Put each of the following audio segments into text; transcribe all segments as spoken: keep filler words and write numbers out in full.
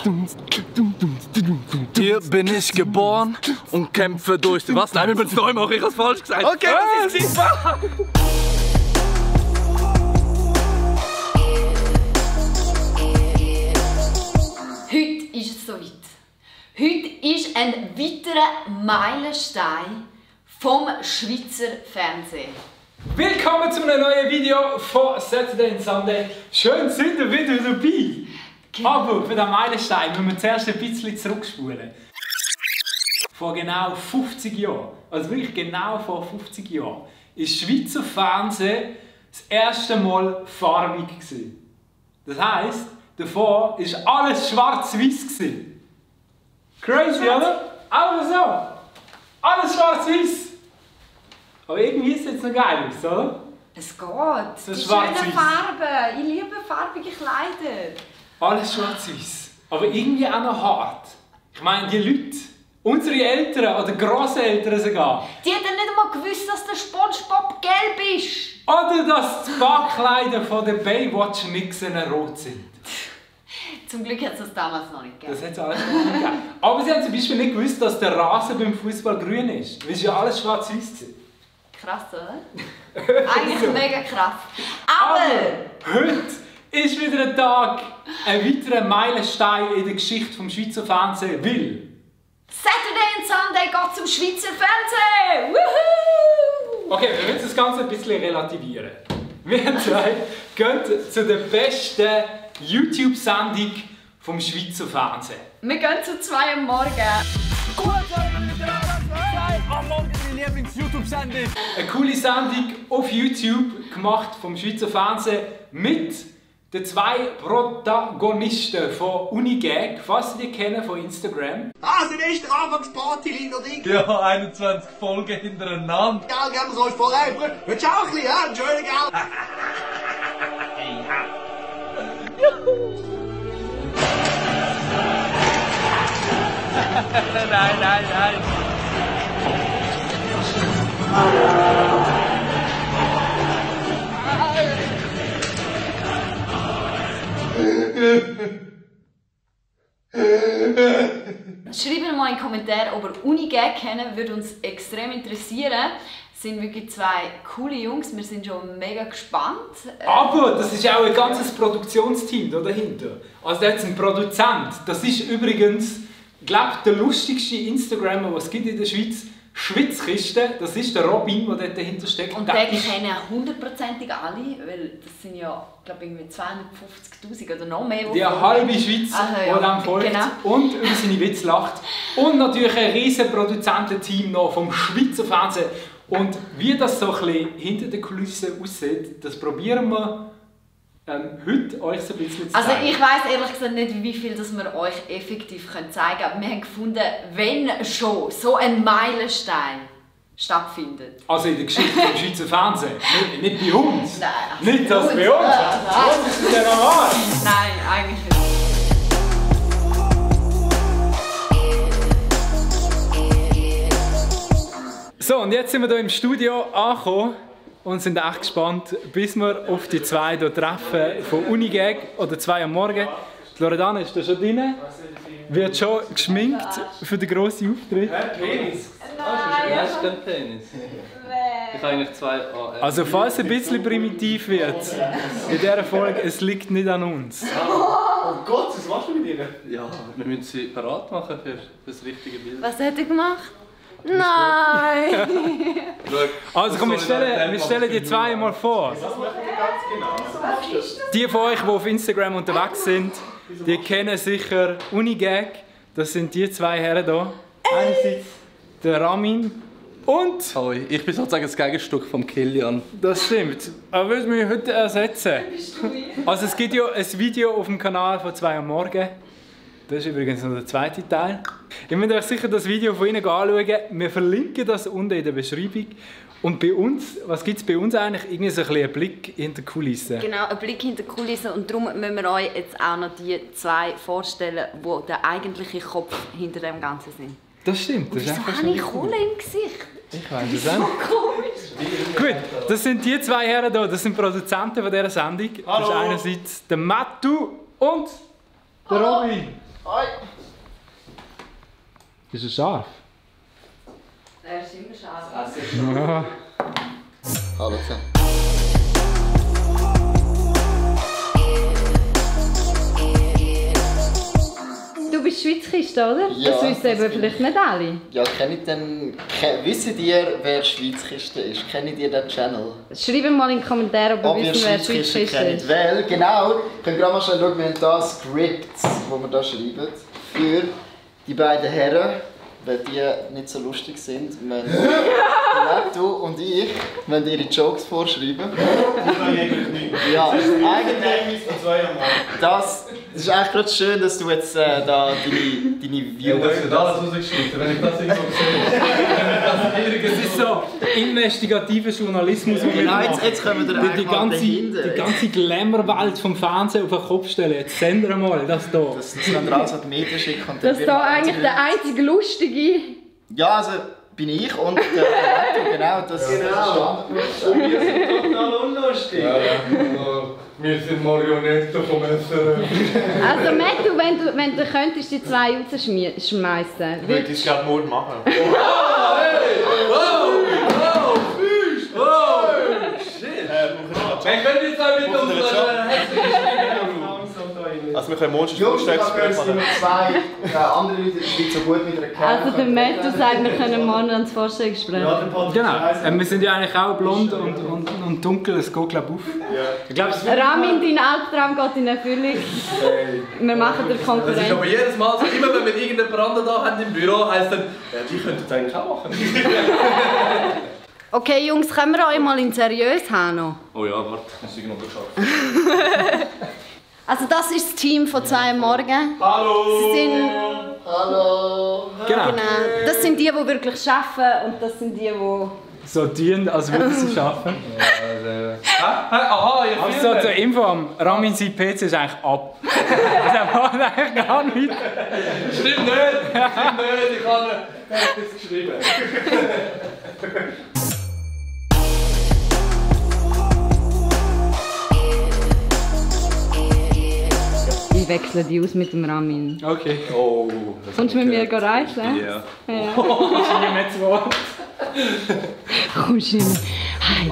Hier bin ich geboren und kämpfe durch die... Was? Nein, wir müssen es neu machen, ich hab's falsch gesagt. Okay, das ist wahr. Heute ist es soweit. Heute ist ein weiterer Meilenstein vom Schweizer Fernsehen. Willkommen zu einem neuen Video von Saturday and Sunday. Schön, sind ihr wieder dabei. Genau. Aber für den Meilenstein müssen wir zuerst ein bisschen zurückspulen. Vor genau fünfzig Jahren, also wirklich genau vor fünfzig Jahren, ist Schweizer Fernsehen das erste Mal farbig gewesen. Das heisst, davor war alles schwarz-weiß. Crazy, oder? Aber so. Alles schwarz-weiß. Aber irgendwie ist es jetzt noch geil aus, oder? Es geht. So Die schönen Farben. Ich liebe farbige Kleider. Alles schwarz-weiß. Aber irgendwie auch noch hart. Ich meine, die Leute, unsere Eltern oder Grosseltern sogar. Die hätten nicht einmal gewusst, dass der SpongeBob gelb ist. Oder dass die Barkleider von den Baywatch-Nixen rot sind. Zum Glück hat es das damals noch nicht gegeben. Das hat es alles noch nicht gegeben. Aber sie haben zum Beispiel nicht gewusst, dass der Rasen beim Fußball grün ist. Weil es ja alles schwarz-weiß ist. Krass, oder? Eigentlich mega krass. Aber, Aber heute ist wieder ein Tag, ein weiterer Meilenstein in der Geschichte vom Schweizer Fernsehen, weil Saturday and Sunday geht zum Schweizer Fernsehen! Woohoo! Okay, wir müssen das Ganze ein bisschen relativieren. Wir zwei gehen zu der besten YouTube-Sendung vom Schweizer Fernsehen. Wir gehen zu zwei am Morgen. Am Morgen meine Lieblings-YouTube-Sendung. Eine coole Sendung auf YouTube, gemacht vom Schweizer Fernsehen mit den zwei Protagonisten von Unigag, falls Sie die kennen von Instagram. Ah, sind echt der Anfangsparty, Lino Ding? Ja, einundzwanzig Folgen hintereinander. Gell, geben wir euch vorbei. Willst du auch ein bisschen, ja? Entschuldigung, gell? Nein, nein, nein. Schreibt mal in den Kommentaren, ob ihr Unigag kennen, würde uns extrem interessieren. Es sind wirklich zwei coole Jungs, wir sind schon mega gespannt. Aber das ist auch ein ganzes Produktionsteam da dahinter. Also da hat es einen Produzent. Das ist übrigens, glaube ich, der lustigste Instagrammer, den es gibt in der Schweiz. Schwitzkiste, das ist der Robin, der dort dahinter steckt. Und den kennen hundertprozentig alle, weil das sind ja, glaube ich, zweihundertfünfzigtausend oder noch mehr. Die halbe Schweiz, also, die ja, dem folgt genau. Und über seine Witze lacht. Und natürlich ein riesen Produzententeam noch vom Schweizer Fernsehen. Und wie das so ein bisschen hinter den Kulissen aussieht, das probieren wir ähm, heute euch so ein bisschen zu zeigen. Also ich weiss ehrlich gesagt nicht, wie viel das wir euch effektiv zeigen können, aber wir haben gefunden, wenn schon so ein Meilenstein stattfindet. Also in der Geschichte des Schweizer Fernsehen, nicht, nicht bei uns. Nein, nicht das bei uns. Nein, Das ist ja normal. Nein, eigentlich nicht. So, und jetzt sind wir hier im Studio angekommen und sind echt gespannt, bis wir auf die zwei hier treffen von Unigag oder zwei am Morgen. Die Loredana ist da schon drin, wird schon geschminkt für den grossen Auftritt. Penis? Nein, Hast du keinen Penis? Ich habe eigentlich zwei A R. Also falls es ein bisschen primitiv wird in dieser Folge, es liegt nicht an uns. Oh Gott, was machst du mit ihr? Ja, wir müssen sie parat machen für das richtige Bild. Was hat er gemacht? Nein! Also komm, wir stellen, wir stellen die zwei mal vor. Die von euch, die auf Instagram unterwegs sind, die kennen sicher Unigag. Das sind die zwei Herren hier. Einerseits der Ramin und... Hoi, ich bin sozusagen das Gegenstück vom Kilian. Das stimmt. Aber willst du mich heute ersetzen? Also es gibt ja ein Video auf dem Kanal von zwei am Morgen. Das ist übrigens noch der zweite Teil. Ihr müsst euch sicher das Video von ihnen anschauen. Wir verlinken das unten in der Beschreibung. Und bei uns, was gibt es bei uns eigentlich? Irgendwie so ein bisschen einen Blick hinter die Kulissen. Genau, ein Blick hinter die Kulissen. Und darum müssen wir euch jetzt auch noch die zwei vorstellen, die der eigentliche Kopf hinter dem Ganzen sind. Das stimmt. Das Wieso habe ich Kohle im Gesicht? Ich weiß es auch. So komisch. Gut, das sind die zwei Herren hier. Das sind Produzenten von dieser Sendung. Hallo. Das ist einerseits der Mattu und der Robin. Hi Ist er scharf? Er ist immer scharf. Ja. Hallo zusammen. Du bist Schweizkiste, oder? Ja, das wissen das eben bin vielleicht ich. nicht alle. Ja, kennt denn, ke wisst ihr, wer Schweizkiste ist? Kennt ihr den Channel? Schreibt mal in die Kommentare, ob ihr Ob ihr wisst, wer Schweizkiste Schweizkiste kennt. ist. Weil, genau, könnt ihr gerade mal schnell schauen, wir haben hier Scripts, die wir hier schreiben. Für die beiden Herren, weil die nicht so lustig sind. Wir haben, du und ich, wenn ihre Jokes vorschreiben. Ja, eigentlich. Das, das ist eigentlich gerade schön, dass du jetzt äh, da deine, deine Ja, Views. das wird alles rausgeschnitten, wenn ich das irgendwo sehe. Das ist so der investigative Journalismus, den wir Genau, jetzt, machen. jetzt kommen wir Die, eigentlich die, mal ganze, dahinter. die ganze Glamour-Welt vom Fernsehen auf den Kopf stellen. Jetzt senden wir mal das hier. Das das können wir alles an die Medien schicken. Und dann Das wird da man eigentlich der einzige Lustige. Ja, also bin ich und der, der Retto, genau. Das Genau. Und wir sind total unlustig. Ja, ja. Wir sind Marionetten vom S R F. Also Matthew, wenn du, wenn du könntest die zwei rausschmeißen, Ich würde es gerade morgen machen. Hey! Wow! Wow! Fisch! Wow! Shit! Wir können jetzt auch mit unserer Also wir können morgen Jungs, schon ich habe gehört, es sind machen. noch zwei äh, andere Leute in der Schweiz so gut mit einer Kamera. Also der Matthew sagt, wir können morgen ans Vorstellungsgespräch. Genau. Äh, wir sind ja eigentlich auch blond und, und, und dunkel, es geht glaube ich auf. Ich glaube, es Ramin, dein Albtraum geht in Erfüllung. Wir machen der Das ist Konkurrenz. aber jedes Mal so, immer wenn wir irgendjemand anderen da haben im Büro, heisst dann, ja, die könnten es eigentlich auch machen. Okay Jungs, können wir euch mal in seriös haben noch? Oh ja, warte, das ist noch geschafft. Also das ist das Team von zwei am Morgen. Hallo! Sie sind, Hallo! genau. genau, das sind die, die wirklich arbeiten und das sind die, die... So tun, als würden sie es schaffen. Ah, aha, ihr Also filmt. zur Info, am Ramin sein P C ist eigentlich ab. Der macht eigentlich gar nichts. Stimmt nicht, stimmt nicht, ich habe etwas geschrieben. Ich wechsle die aus mit dem Ramin. Okay. Oh, Kommst du mit mir reisen? ja. Ja. Ich nehme jetzt Wort. Kommst du mit mir? Hi.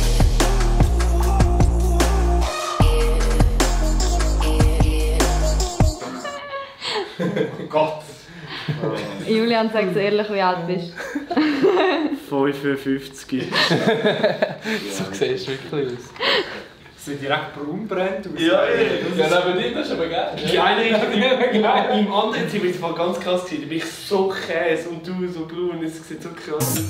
Gott! Julian, sag so ehrlich, wie alt bist fünfundfünfzig. So siehst du wirklich aus. So direkt braun brennt aus. Ja, ey. Ja, neben dir, das ist aber geil. Die eine Richtung, im anderen Team war es ganz krass. Da bin ich so käse und du so braun. Es sieht so krass aus.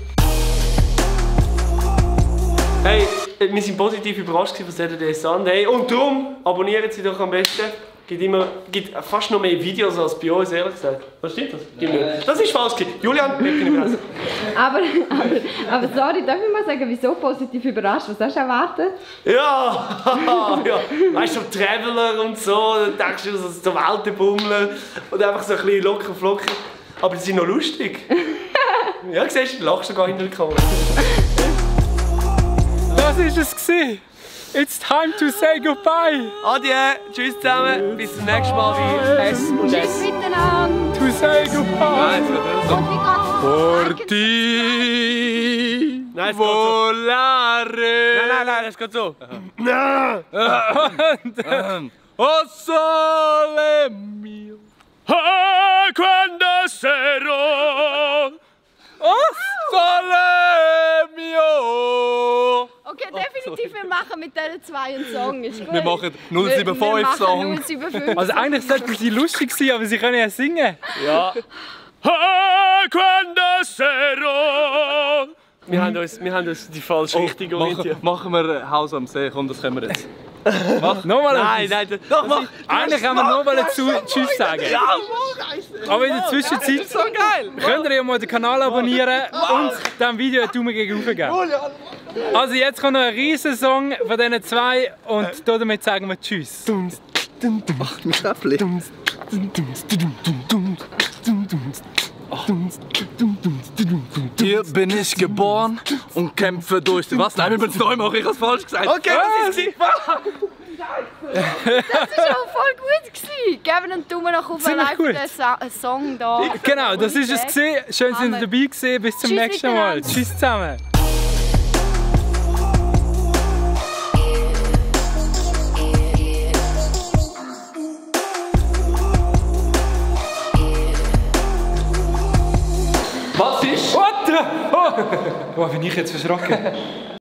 Hey, wir sind positiv überrascht von Saturday Sunday. Und darum abonnieren Sie doch am besten. Gibt immer, gibt fast noch mehr Videos als bei uns, ehrlich gesagt. Was stimmt das? Gibt nicht. Das ist falsch. Julian, wir können überraschen. aber, aber, aber sorry, darf ich mal sagen, wieso positiv überrascht? Was hast du erwartet? Ja, ja. Weißt du, so Traveler und so, dann denkst du, so so Weltenbummler und einfach so ein bisschen locker flocker. Aber die sind noch lustig. Ja, siehst du, du lachst sogar hinter der Kamera. Das ist es gewesen. It's time to say goodbye. Adieu, tschüss zusammen, bis zum nächsten Mal bei S und Tschüss S. miteinander! To say goodbye. Und wie geht's? Porti Nein, es geht so. volare. Nein, nein, nein, es geht so. O sole mio. Ah, quando sarò. O sole mio. Okay, definitiv, wir machen mit diesen zwei einen Song. Ist gut. Wir machen null sieben fünf Wir- wir machen Song. null sieben fünf. Also eigentlich sollten sie lustig sein, aber sie können ja singen. Ja. Ah, quando sarò. Wir haben uns, wir haben uns die falsche Richtung orientiert. Machen, machen wir Haus am See, komm, das können wir jetzt. Nochmal Nein, etwas. nein, das, doch, mach! Eigentlich haben wir nur mal zu Tschüss sagen. Aber in der Zwischenzeit So geil! könnt ihr ja mal den Kanal abonnieren und dem Video einen Daumen gegen rauf geben. Also jetzt kommt noch ein riesen Song von diesen zwei und damit sagen wir Tschüss. Ach, mein Schäppli. Hier bin ich geboren und kämpfe durch die... Was? Nein, wir müssen es neu machen, ich hab's falsch gesagt. Okay, das ist sie! Das war auch voll gut gewesen. Geben einen Daumen nach oben, Ziemlich like gut. den So- Song da. Genau, das ist es gesehen. Schön, dass ihr Amen. dabei gewesen. Bis zum Tschüss nächsten Mal. miteinander. Tschüss zusammen. Was ist? What the? Oh, oh bin ich jetzt verschrocken.